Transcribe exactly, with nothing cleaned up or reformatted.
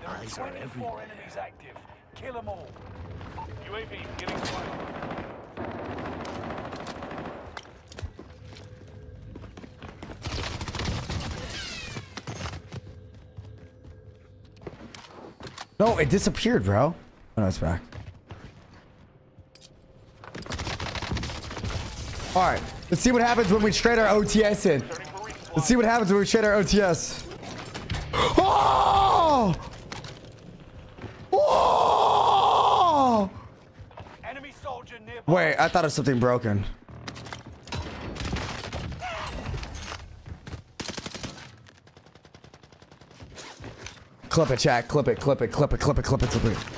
Eyes are everywhere. Enemies active. Kill them all. U A V getting fire. No, it disappeared, bro. Oh, no, it's back. All right, let's see what happens when we trade our O T S in. Let's see what happens when we trade our O T S. Oh! Oh! Enemy soldier nearby. Wait, I thought it was something broken. Clip it, chat. Clip it, clip it, clip it, clip it, clip it, clip it.